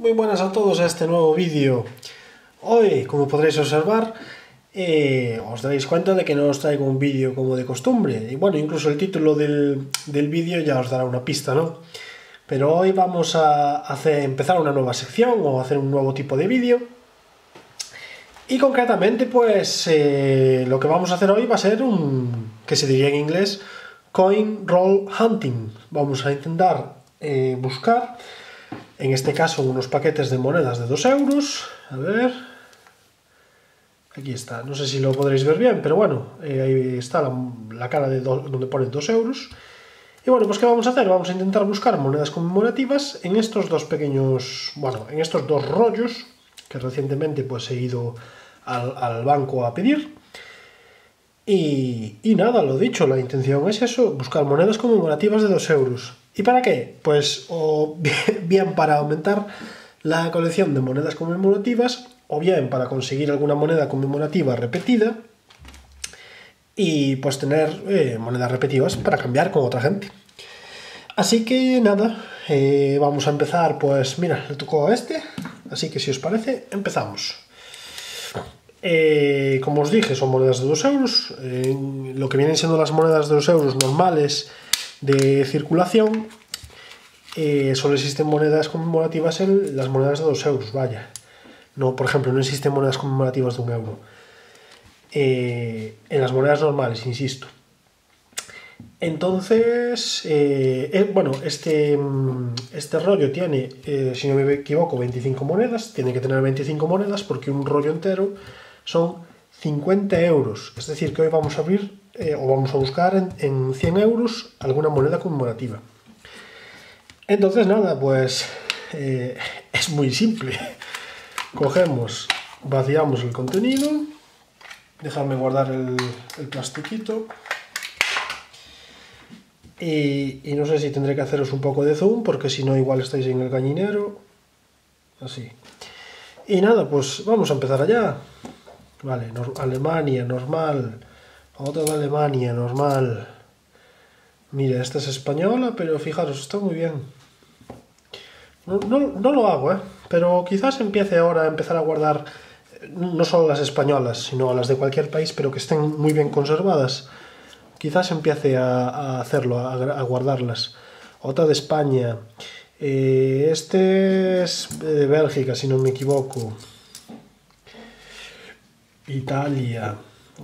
Muy buenas a todos a este nuevo vídeo. Hoy, como podréis observar, os daréis cuenta de que no os traigo un vídeo como de costumbre. Y bueno, incluso el título del vídeo ya os dará una pista, ¿no? Pero hoy vamos a empezar una nueva sección o hacer un nuevo tipo de vídeo. Y concretamente, pues, lo que vamos a hacer hoy va a ser que se diría en inglés, Coin Roll Hunting. Vamos a intentar buscar, en este caso, unos paquetes de monedas de 2 euros. A ver, aquí está, no sé si lo podréis ver bien, pero bueno, ahí está la cara de donde pone 2 euros. Y bueno, pues ¿qué vamos a hacer? Vamos a intentar buscar monedas conmemorativas en estos dos pequeños, bueno, en estos dos rollos que recientemente pues he ido al banco a pedir. Y nada, lo dicho, la intención es eso, buscar monedas conmemorativas de 2 euros. ¿Y para qué? Pues o bien para aumentar la colección de monedas conmemorativas, o bien para conseguir alguna moneda conmemorativa repetida y pues tener monedas repetidas para cambiar con otra gente. Así que nada, vamos a empezar. Pues mira, le tocó a este, así que si os parece, empezamos. Como os dije, son monedas de 2 euros. Lo que vienen siendo las monedas de 2 euros normales de circulación, solo existen monedas conmemorativas en las monedas de 2 euros, vaya. No, por ejemplo, no existen monedas conmemorativas de 1 euro. En las monedas normales, insisto. Entonces, bueno, este rollo tiene, si no me equivoco, 25 monedas. Tiene que tener 25 monedas porque un rollo entero son 50 euros. Es decir, que hoy vamos a abrir o vamos a buscar en 100 euros alguna moneda conmemorativa. Entonces, nada, pues es muy simple. Cogemos, vaciamos el contenido. Dejadme guardar el plastiquito. Y no sé si tendré que haceros un poco de zoom, porque si no igual estáis en el gallinero. Así. Y nada, pues vamos a empezar allá. Vale, Alemania, normal. Otra de Alemania, normal. Mira, esta es española, pero fijaros, está muy bien. No lo hago, pero quizás empiece ahora a empezar a guardar no solo las españolas, sino las de cualquier país, pero que estén muy bien conservadas. Quizás empiece a hacerlo, a guardarlas. Otra de España. Este es de Bélgica, si no me equivoco. Italia.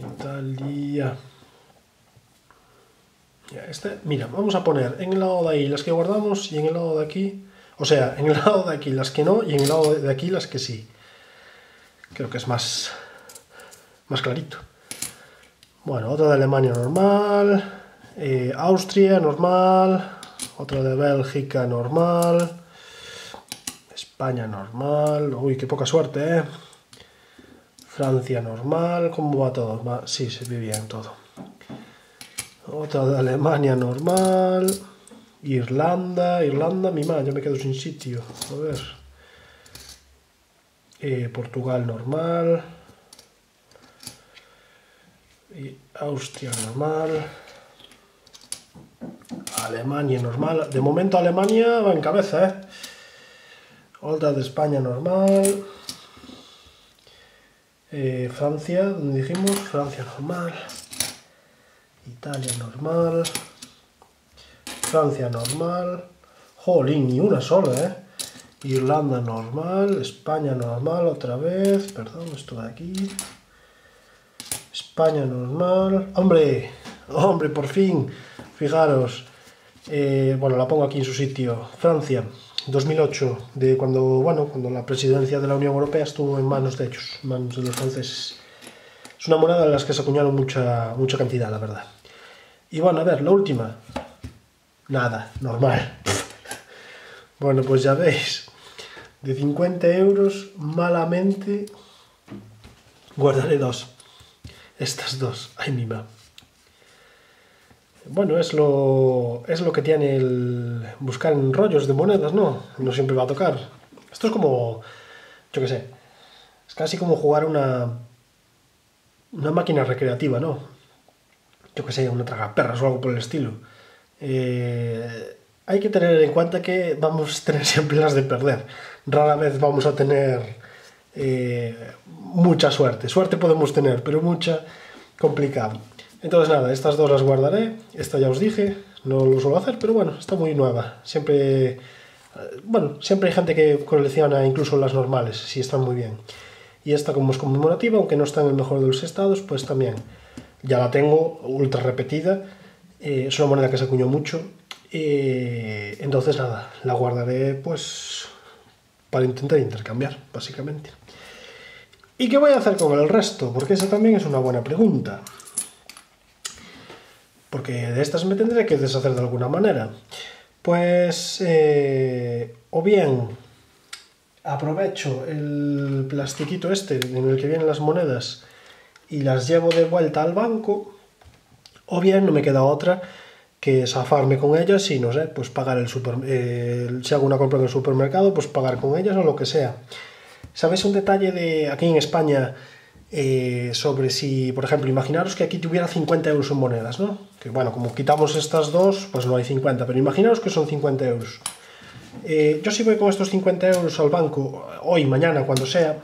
Mira, vamos a poner en el lado de ahí las que guardamos y en el lado de aquí. O sea, en el lado de aquí las que no y en el lado de aquí las que sí. Creo que es más clarito. Bueno, otra de Alemania normal, Austria normal, otra de Bélgica normal, España normal, uy, qué poca suerte, Francia normal, ¿cómo va todo? Sí, se ve bien todo. Otra de Alemania normal, Irlanda, mi madre, ya me quedo sin sitio, a ver. Portugal normal. Y Austria normal, Alemania normal. De momento Alemania va en cabeza, Otra de España normal, Francia, donde dijimos, Francia normal, Italia normal, Francia normal, jolín, ni una sola, Irlanda normal, España normal otra vez, perdón, esto de aquí. España normal. ¡Hombre! Por fin. Fijaros. Bueno, la pongo aquí en su sitio. Francia, 2008, cuando la presidencia de la Unión Europea estuvo en manos de ellos, en manos de los franceses. Es una moneda en las que se acuñaron mucha cantidad, la verdad. Y bueno, a ver, la última. Nada, normal. Bueno, pues ya veis. De 50 euros, malamente, guardaré dos. Estas dos, ay mi mamá. Bueno, es lo que tiene el buscar en rollos de monedas, ¿no? No siempre va a tocar. Esto es como, yo qué sé, es casi como jugar una máquina recreativa, ¿no? Yo qué sé, una tragaperras o algo por el estilo. hay que tener en cuenta que vamos a tener siempre las de perder. Rara vez vamos a tener mucha suerte. Suerte podemos tener, pero mucha complicado. Entonces nada, estas dos las guardaré. Esta ya os dije, no lo suelo hacer, pero bueno, está muy nueva. Siempre, bueno, siempre hay gente que colecciona incluso las normales, si están muy bien. Y esta, como es conmemorativa, aunque no está en el mejor de los estados, pues también ya la tengo ultra repetida. Es una moneda que se acuñó mucho. Entonces nada, la guardaré pues para intentar intercambiar, básicamente. ¿Y qué voy a hacer con el resto? Porque esa también es una buena pregunta. Porque de estas me tendré que deshacer de alguna manera. Pues, o bien aprovecho el plastiquito este en el que vienen las monedas y las llevo de vuelta al banco, o bien no me queda otra que zafarme con ellas y, no sé, pues pagar si hago una compra en el supermercado, pues pagar con ellas o lo que sea. ¿Sabéis un detalle de aquí en España sobre si, por ejemplo, imaginaros que aquí tuviera 50 euros en monedas, ¿no? Que bueno, como quitamos estas dos, pues no hay 50, pero imaginaros que son 50 euros. Yo si voy con estos 50 euros al banco, hoy, mañana, cuando sea,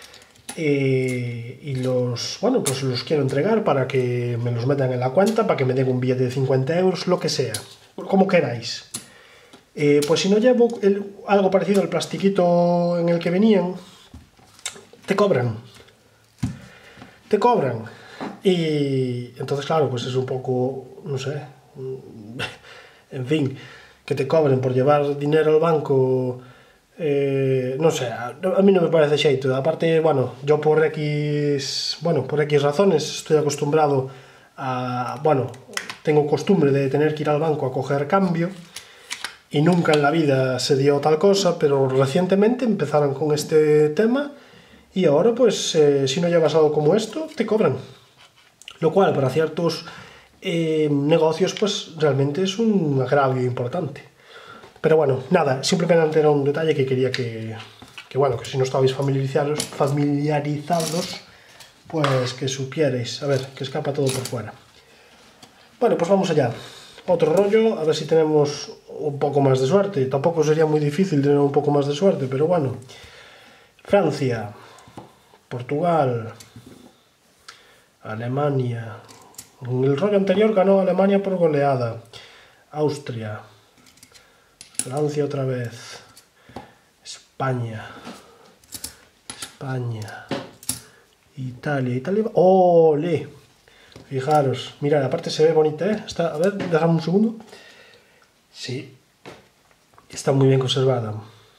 y bueno, pues los quiero entregar para que me los metan en la cuenta, para que me den un billete de 50 euros, lo que sea, como queráis. Pues si no llevo algo parecido al plastiquito en el que venían, te cobran. Te cobran. Y entonces, claro, pues es un poco, no sé, en fin, que te cobren por llevar dinero al banco, no sé, a mí no me parece xeito. Aparte, bueno, yo por X razones estoy acostumbrado a, bueno, tengo costumbre de tener que ir al banco a coger cambio y nunca en la vida se dio tal cosa, pero recientemente empezaron con este tema y ahora pues si no llevas algo como esto te cobran, lo cual para ciertos negocios pues realmente es un agravio importante. Pero bueno, nada, simplemente era un detalle que quería que bueno, que si no estabais familiarizados, pues que supierais. A ver, que escapa todo por fuera. Bueno, pues vamos allá. Otro rollo, a ver si tenemos un poco más de suerte. Tampoco sería muy difícil tener un poco más de suerte, pero bueno. Francia, Portugal, Alemania. En el rollo anterior ganó Alemania por goleada. Austria, Francia otra vez, España, Italia. ¡Ole! Fijaros, mirad, aparte se ve bonita, ¿eh? Está, a ver, déjame un segundo. Sí, está muy bien conservada.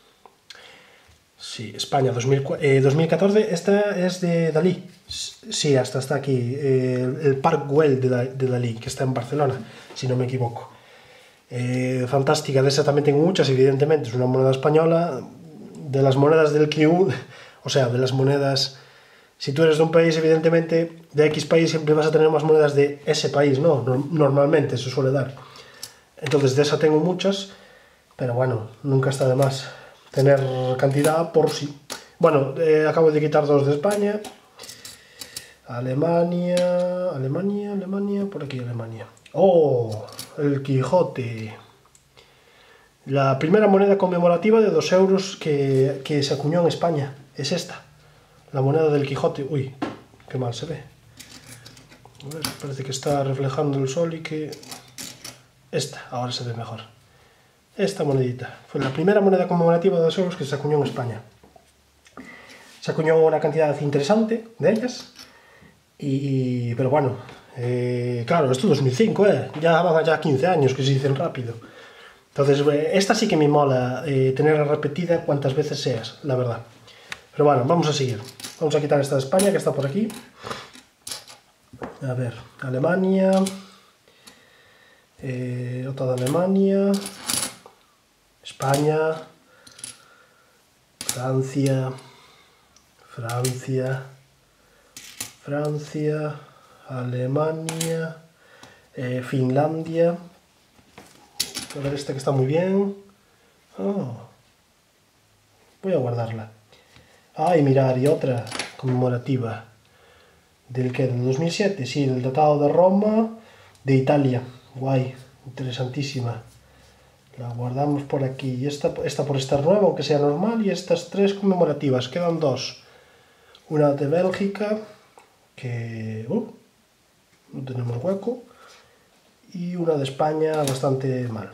Sí, España 2014, esta es de Dalí. Sí, hasta está aquí, el Park Güell de Dalí, que está en Barcelona, si no me equivoco. Fantástica, de esa también tengo muchas, evidentemente, es una moneda española. De las monedas del QU, o sea, de las monedas, si tú eres de un país, evidentemente, de X país siempre vas a tener más monedas de ese país, ¿no? Normalmente se suele dar. Entonces de esa tengo muchas, pero bueno, nunca está de más tener cantidad por si. Bueno, acabo de quitar dos de España. Alemania, por aquí Alemania. ¡Oh! El Quijote. La primera moneda conmemorativa de 2 euros que se acuñó en España es esta. La moneda del Quijote. Uy, qué mal se ve. A ver, parece que está reflejando el sol y que... Esta, ahora se ve mejor. Esta monedita. Fue la primera moneda conmemorativa de 2 euros que se acuñó en España. Se acuñó una cantidad interesante de ellas. Pero bueno, claro, esto es 2005, ya van allá 15 años que se dicen rápido. Entonces, esta sí que me mola tenerla repetida cuantas veces seas, la verdad. Pero bueno, vamos a seguir. Vamos a quitar esta de España, que está por aquí. A ver, Alemania. Otra de Alemania. España. Francia. Alemania. Finlandia. A ver, esta que está muy bien. Oh. Voy a guardarla. Ay, mirar, y otra conmemorativa. ¿Del qué? ¿Del 2007? Sí, del Tratado de Roma de Italia. Guay, interesantísima. La guardamos por aquí. Y esta por estar nueva, aunque sea normal. Y estas 3 conmemorativas. Quedan 2. Una de Bélgica, que no tenemos hueco. Y una de España, bastante mal.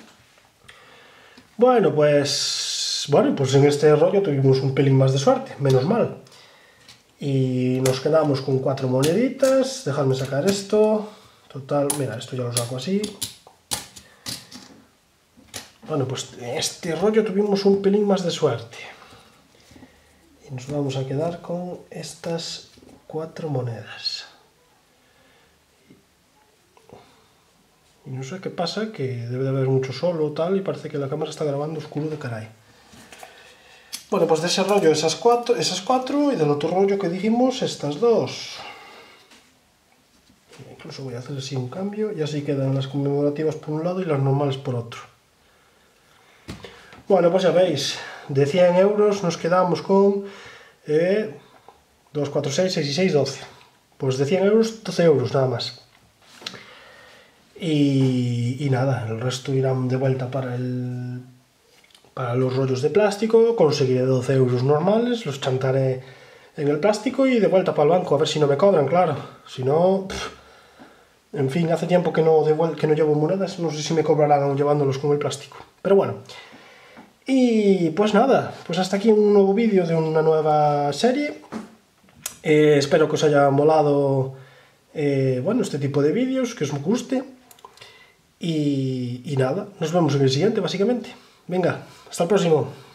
Bueno, pues en este rollo tuvimos un pelín más de suerte, menos mal. Y nos quedamos con 4 moneditas. Dejadme sacar esto. Total, mira, esto ya lo saco así. Bueno, pues en este rollo tuvimos un pelín más de suerte. Y nos vamos a quedar con estas 4 monedas. Y no sé qué pasa, que debe de haber mucho sol o tal, y parece que la cámara está grabando oscuro de caray. Bueno, pues de ese rollo esas cuatro, y del otro rollo que dijimos, estas 2. Incluso voy a hacer así un cambio, y así quedan las conmemorativas por un lado y las normales por otro. Bueno, pues ya veis, de 100 euros nos quedamos con 2, 4, 6, 6 y 6, 12. Pues de 100 euros, 12 euros nada más. Y nada, el resto irán de vuelta para los rollos de plástico. Conseguiré 12 euros normales, los chantaré en el plástico y de vuelta para el banco, a ver si no me cobran, claro. Si no, en fin, hace tiempo que no llevo monedas, no sé si me cobrarán llevándolos con el plástico. Pero bueno. Y pues nada, pues hasta aquí un nuevo vídeo de una nueva serie. Espero que os haya molado este tipo de vídeos, que os guste. Y nada, nos vemos en el siguiente, básicamente. Venga, hasta el próximo.